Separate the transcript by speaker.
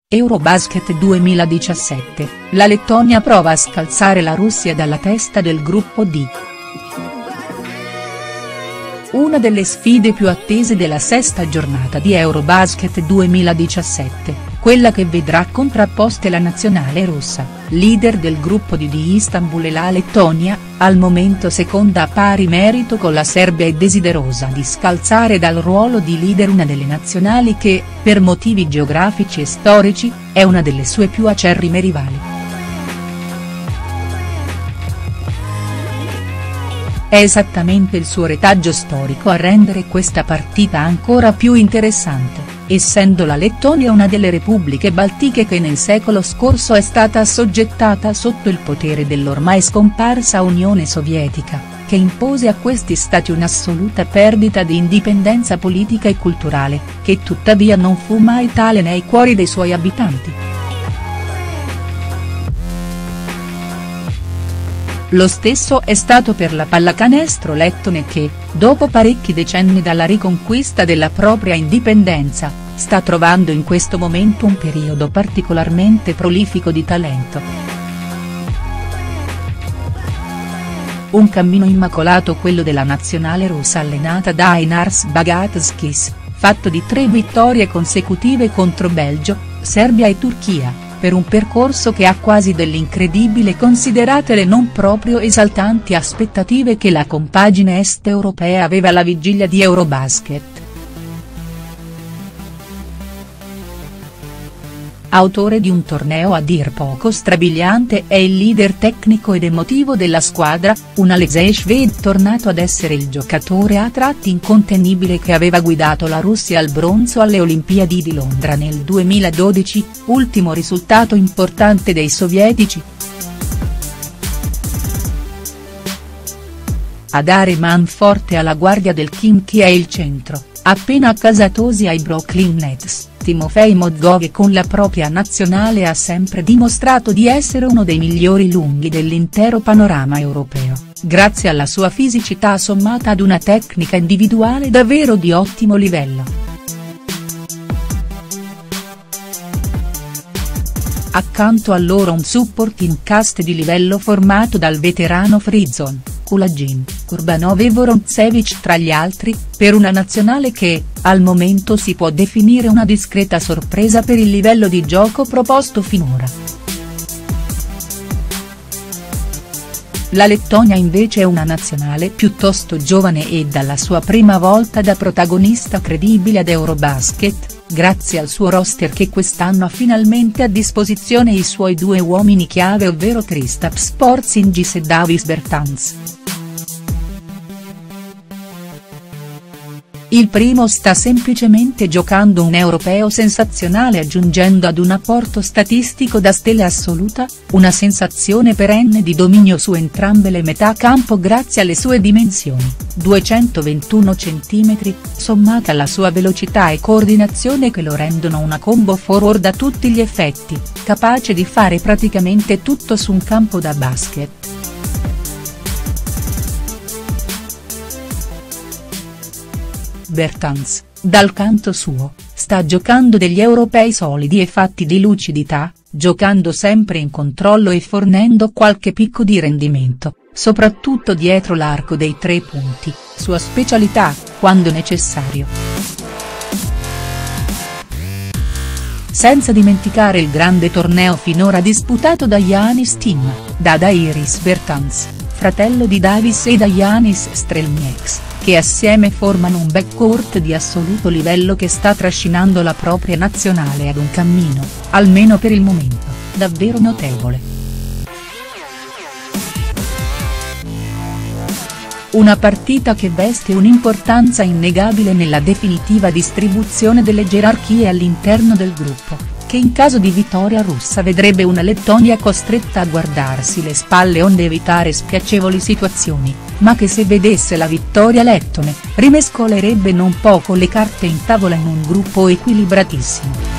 Speaker 1: Eurobasket 2017, la Lettonia prova a scalzare la Russia dalla testa del gruppo D. Una delle sfide più attese della sesta giornata di Eurobasket 2017, quella che vedrà contrapposte la nazionale russa, leader del gruppo D di Istanbul, e la Lettonia, al momento seconda a pari merito con la Serbia e desiderosa di scalzare dal ruolo di leader una delle nazionali che, per motivi geografici e storici, è una delle sue più acerrime rivali. È esattamente il suo retaggio storico a rendere questa partita ancora più interessante, essendo la Lettonia una delle repubbliche baltiche che nel secolo scorso è stata assoggettata sotto il potere dell'ormai scomparsa Unione Sovietica, che impose a questi stati un'assoluta perdita di indipendenza politica e culturale, che tuttavia non fu mai tale nei cuori dei suoi abitanti. Lo stesso è stato per la pallacanestro lettone che, dopo parecchi decenni dalla riconquista della propria indipendenza, sta trovando in questo momento un periodo particolarmente prolifico di talento. Un cammino immacolato quello della nazionale russa allenata da Ainars Bagatskis, fatto di 3 vittorie consecutive contro Belgio, Serbia e Turchia, per un percorso che ha quasi dell'incredibile considerate le non proprio esaltanti aspettative che la compagine est europea aveva alla vigilia di Eurobasket. Autore di un torneo a dir poco strabiliante è il leader tecnico ed emotivo della squadra, un Alexej Shved tornato ad essere il giocatore a tratti incontenibile che aveva guidato la Russia al bronzo alle Olimpiadi di Londra nel 2012, ultimo risultato importante dei sovietici. A dare man forte alla guardia del Khimki è il centro, appena accasatosi ai Brooklyn Nets, Timofej Mozgov, che con la propria nazionale ha sempre dimostrato di essere uno dei migliori lunghi dell'intero panorama europeo, grazie alla sua fisicità sommata ad una tecnica individuale davvero di ottimo livello. Accanto a loro un supporting cast di livello formato dal veterano Frizon, Kulagin, Kurbanov e Vorontsevich tra gli altri, per una nazionale che, al momento si può definire una discreta sorpresa per il livello di gioco proposto finora. La Lettonia invece è una nazionale piuttosto giovane e dalla sua prima volta da protagonista credibile ad Eurobasket, grazie al suo roster che quest'anno ha finalmente a disposizione i suoi 2 uomini chiave, ovvero Kristaps Porzingis e Davis Bertans. Il primo sta semplicemente giocando un europeo sensazionale, aggiungendo ad un apporto statistico da stella assoluta, una sensazione perenne di dominio su entrambe le metà campo grazie alle sue dimensioni, 221 cm, sommata alla sua velocità e coordinazione che lo rendono una combo forward a tutti gli effetti, capace di fare praticamente tutto su un campo da basket. Bertans, dal canto suo, sta giocando degli europei solidi e fatti di lucidità, giocando sempre in controllo e fornendo qualche picco di rendimento, soprattutto dietro l'arco dei 3 punti, sua specialità, quando necessario. Senza dimenticare il grande torneo finora disputato da Giannis Tim, da Dairis Bertans, fratello di Davis, e da Giannis Strelnieks, che assieme formano un backcourt di assoluto livello che sta trascinando la propria nazionale ad un cammino, almeno per il momento, davvero notevole. Una partita che veste un'importanza innegabile nella definitiva distribuzione delle gerarchie all'interno del gruppo, che in caso di vittoria russa vedrebbe una Lettonia costretta a guardarsi le spalle onde evitare spiacevoli situazioni, ma che se vedesse la vittoria lettone, rimescolerebbe non poco le carte in tavola in un gruppo equilibratissimo.